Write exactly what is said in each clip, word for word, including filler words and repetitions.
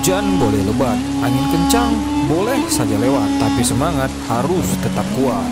Hujan boleh lebat, angin kencang boleh saja lewat, tapi semangat harus tetap kuat.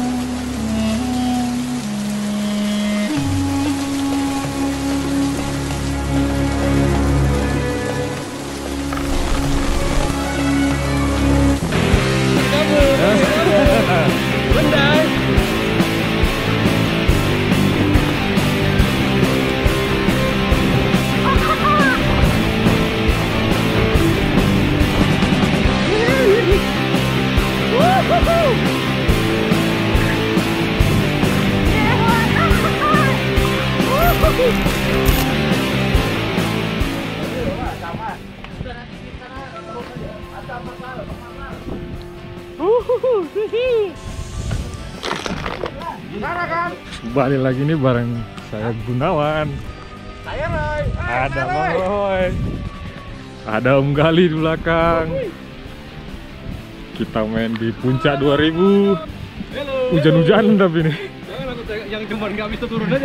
Balik lagi nih bareng saya Gunawan. Saya Roy. Ada Bang Roy. Ada Om Gali di belakang. Kita main di Puncak dua ribu. Hujan-hujan tapi nih. Yang cuma nggak bisa turun aja.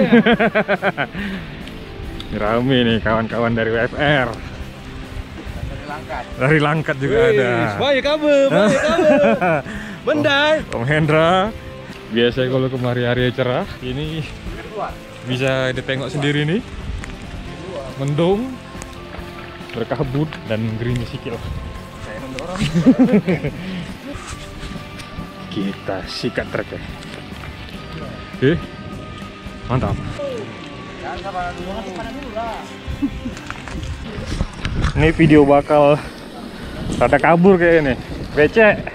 Rame nih kawan-kawan dari W F R. Dari Langkat. Dari Langkat juga Wih, ada. banyak kamu, banyak kamu. Mendai. Om Hendra. Biasanya kalau kemari hari cerah, ini bisa ditengok sendiri nih. Mendung, berkabut dan gerimis sikit lah. Saya mendorong. Kita sikat trek ya. Oke, mantap. Ini video bakal rada kabur kayak ini, becek.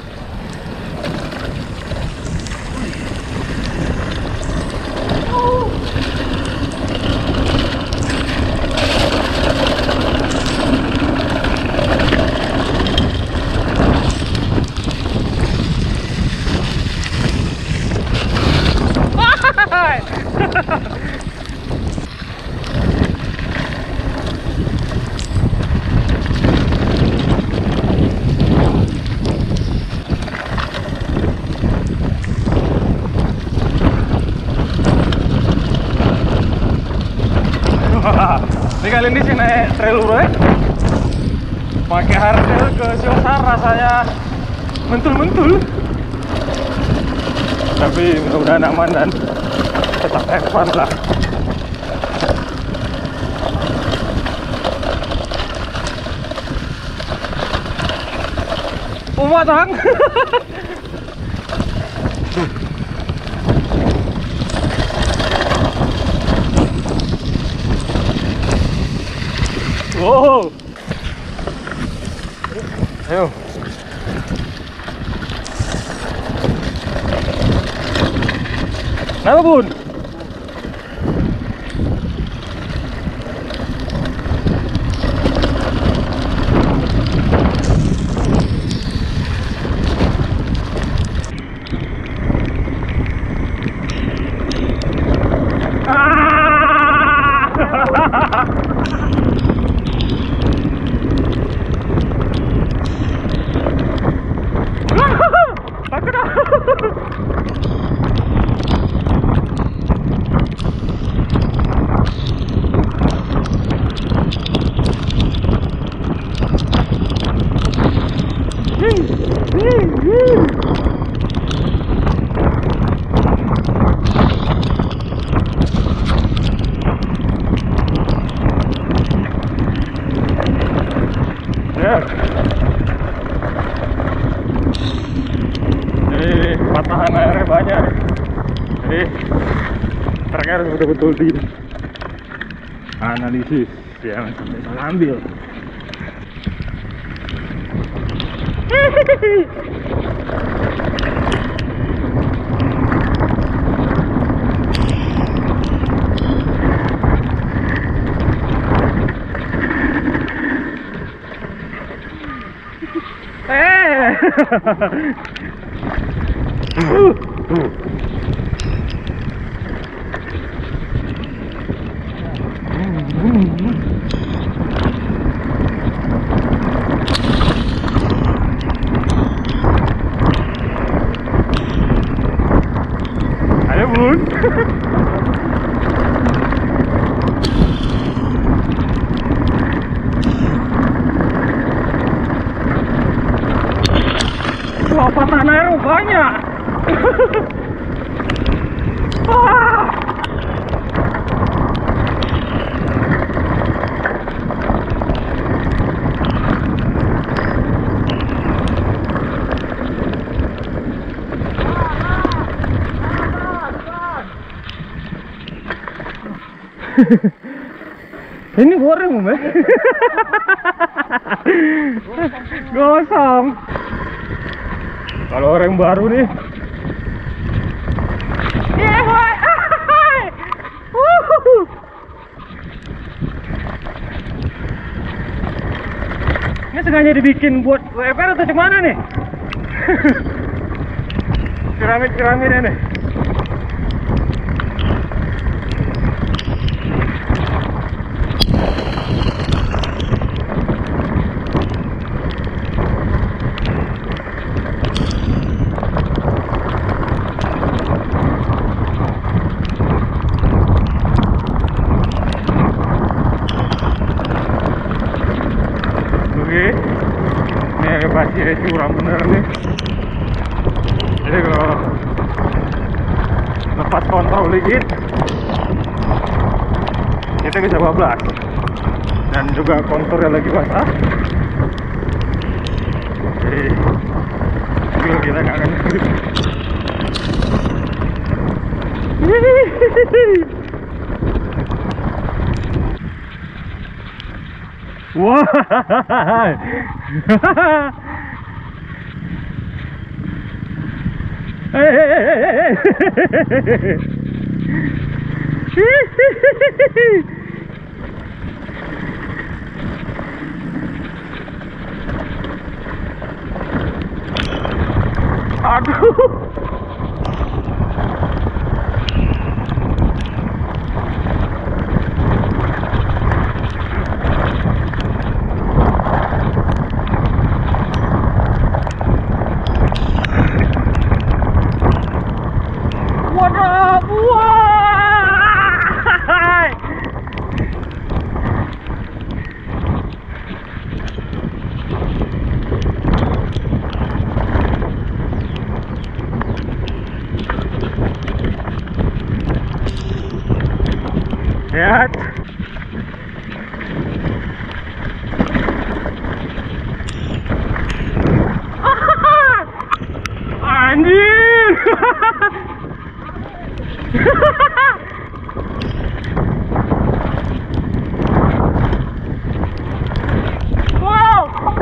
Ini kali ini sih naik trail bro ya. Pakai hardtail ke Siosar rasanya mentul-mentul. Tapi mudah-mudahan aman dan tetap have fun lah. Umat tang. Wow. Ayo. Kenapa Bun? Jadi patahan airnya banyak, jadi truknya harus betul-betul di analisis jangan sampai salah ambil. Eh. Uh, uh. Ayo Bun. Wah, patahan air banyak. Wah. Ini goreng, Om. Gosong. Kalau orang baru nih. Yeah, boy. Ini sengaja dibikin buat W F R atau cemana nih? Keramik-keramik nih. Ini pasirnya curam bener nih. Jadi kalau lepas kontrol dikit kita bisa bablas, dan juga konturnya lagi basah, jadi mobil kita nggak akan slip. Wah. Hey, hey, hey, hey. Aduh. Lihat. Anjir. Wow.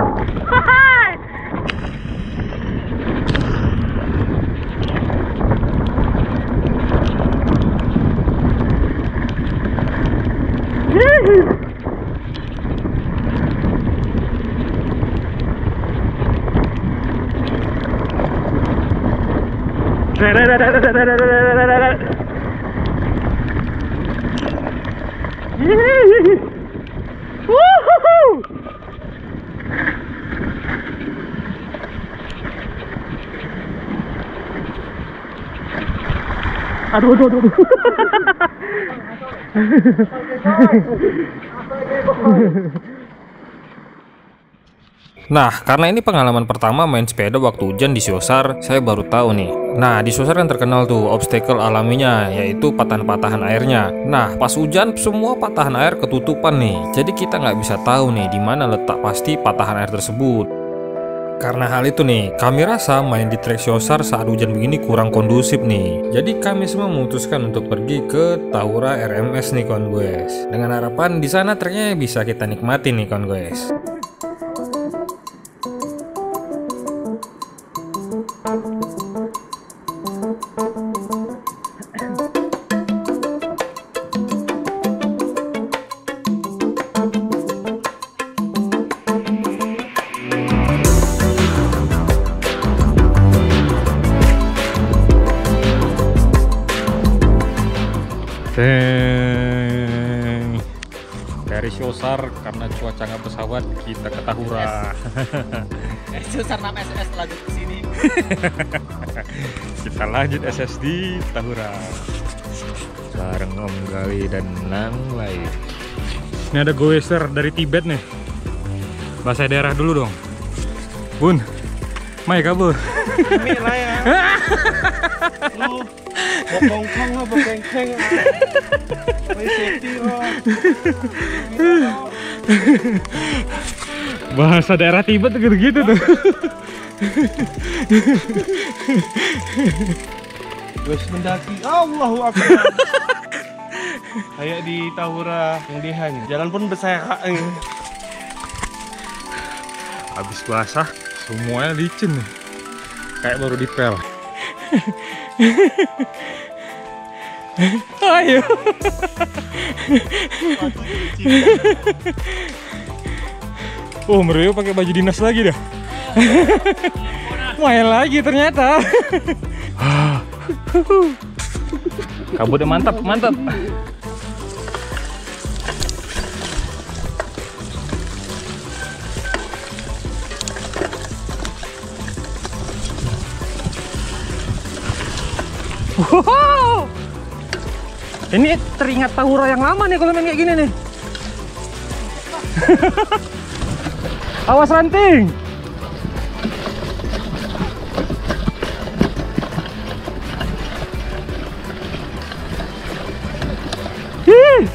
Aduh, aduh, aduh, aduh. Nah, karena ini pengalaman pertama main sepeda waktu hujan di Siosar, saya baru tahu nih. Nah, di Siosar kan terkenal tuh obstacle alaminya, yaitu patahan-patahan airnya. Nah, pas hujan semua patahan air ketutupan nih. Jadi kita nggak bisa tahu nih di mana letak pasti patahan air tersebut. Karena hal itu nih, kami rasa main di trek Siosar saat hujan begini kurang kondusif nih. Jadi kami semua memutuskan untuk pergi ke Tahura R M S nih kawan guys. Dengan harapan di sana treknya bisa kita nikmati nih kawan guys. Deng. Dari Siosar karena cuaca nggak pesawat kita ke Tahura. Siosar enam S S lanjut ke sini. Kita lanjut S S di Tahura bareng Om Gali dan Nang lain. Ini ada goeser dari Tibet nih. Bahasa daerah dulu dong. Bun. Mai kabur. Mie lah ya. Lu bokong kong lah, bokeng keng. Mai safety lah. Bahasa daerah Tibet tuh gitu-gitu tuh. Wes mendaki, Allahu Akbar. Kayak di Tahura yang Dehan. Jalan pun bersayap. Habis basah, semuanya licin nih. Kayak baru dipel. Ayo. Oh, Mario pakai baju dinas lagi dah. Main lagi ternyata. Kabutnya mantap, mantap. Wow. Ini teringat Tahura yang lama nih kalau main kayak gini nih. Awas ranting. Hih.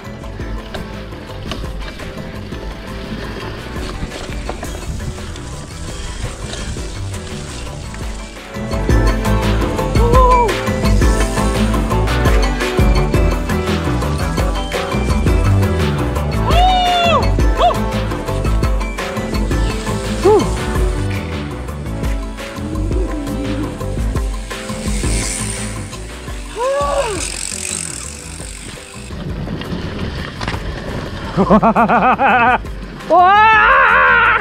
Wah!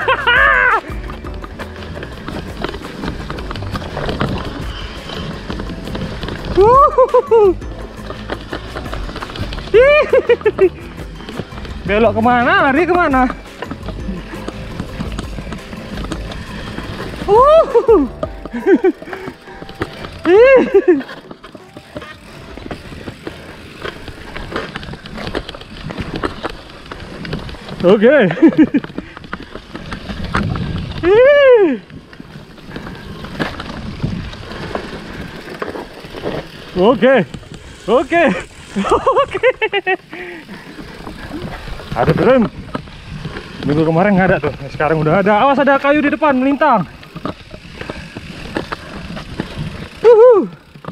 Belok kemana? Lari kemana? Oke. Oke. Oke. Oke. Ada turun. Minggu kemarin nggak ada tuh. Sekarang udah ada. Awas, ada kayu di depan melintang. Uhuh.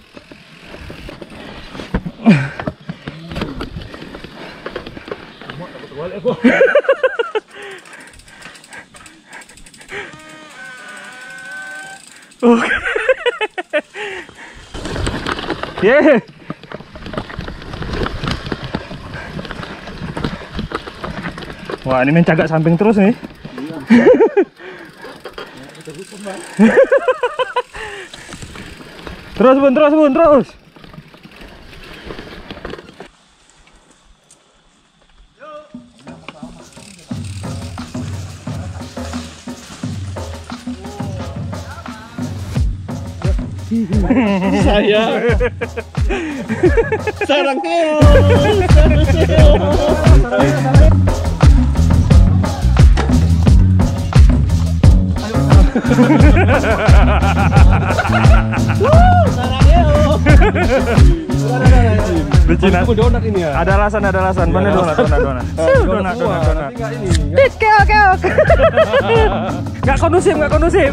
Oke. Yeah. Wah, ini main cagak samping terus nih. Terus bun, terus bun, terus. Saya sarang keo, Cina. Donat ini ya. Ada alasan, ada alasan. Mana donat, donat, donat. Donat, donat, donat. Enggak ini. Keok, keok. Nggak kondusif, nggak kondusif.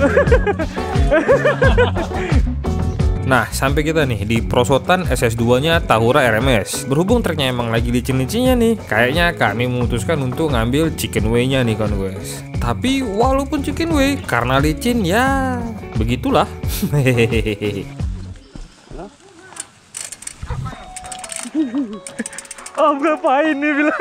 Nah, sampai kita nih di prosotan S S dua nya Tahura R M S. Berhubung treknya emang lagi licin-licinnya nih, kayaknya kami memutuskan untuk ngambil chicken way-nya nih kan guys. Tapi walaupun chicken way, karena licin ya begitulah. Hehehe. Oh, ngapain nih bilang?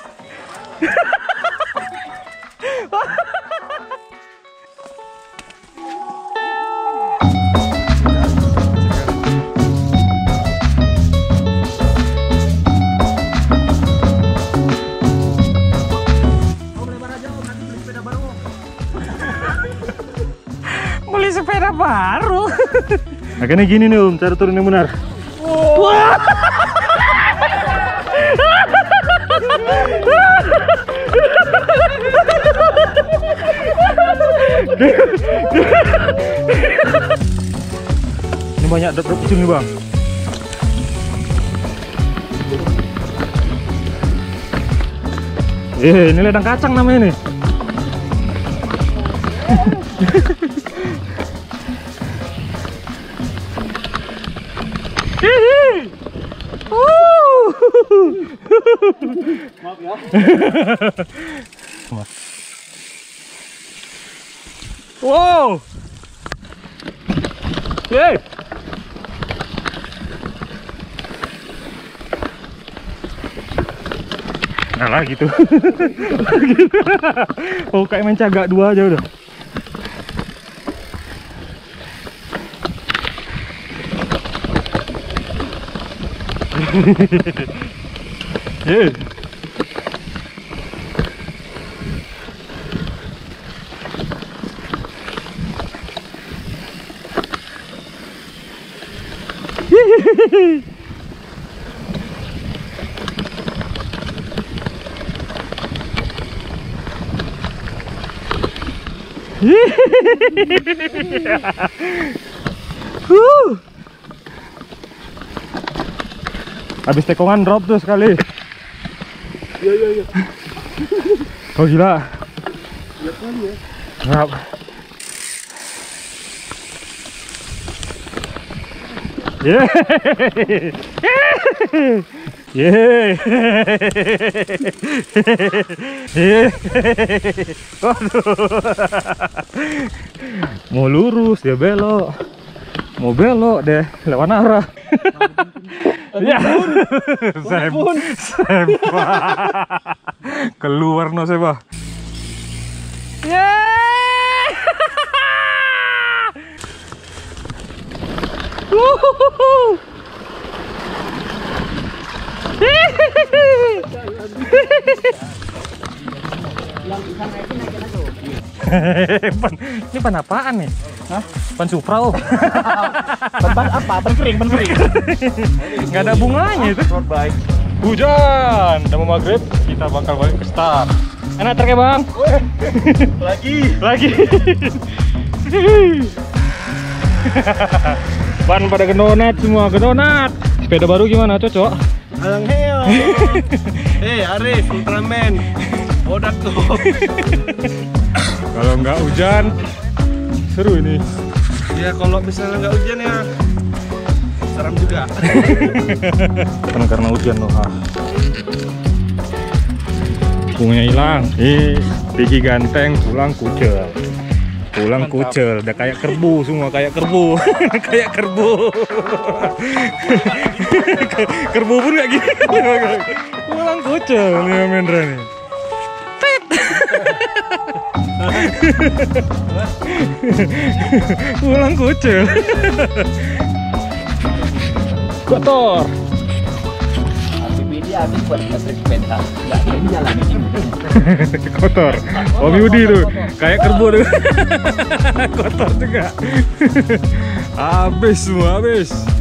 Beli sepeda baru. Makanya gini nih Om, cara turun yang benar. Wah. Ini banyak drop kecil nih bang. Eh, ini ledang kacang namanya nih. Maaf ya. Wow. Yeay. Nah lah gitu. Oh kayak main cagak dua aja udah. Yeay. Huh. Habis tekongan drop tuh sekali. Iya iya iya. Oh gila. Iya kali ya. Ngap. Yeay. Yeay. Yeay. Waduh. Mau lurus dia belok. Mau belok deh lewat arah. Ya. Sempah. Keluar no sempah. Yeay. Wuhuhu. Pan, ini pan apaan nih? Hah? Pan Supra oh. Ban apa? Ban kering, ban kering. Nggak ada bunganya itu. Road bike. Hujan, udah mau maghrib, kita bakal balik ke start. Enak trek ya bang? Lagi. Lagi. Ban pada gedonat semua, gedonat. Sepeda baru gimana, cocok? Alang heo. Eh, Arif, Ultraman. Bodak tuh. Kalau nggak hujan, seru ini. Ya kalau misalnya nggak hujan ya seram juga. Kan karena hujan loh. Ah. Bunganya hilang. Ih, Pigi ganteng pulang kucel. Pulang kucel, udah kayak kerbu semua, kayak kerbu. Kayak kerbu. Kerbu pun kayak gini. Pulang kucel nih Mendra nih. Pulang kucel. Kotor. Ini habis buat listrik sepeda. Enggak, ini jalan ini. Kotor. Om Yudi tuh kayak kerbu tuh. Kotor juga. Habis semua habis.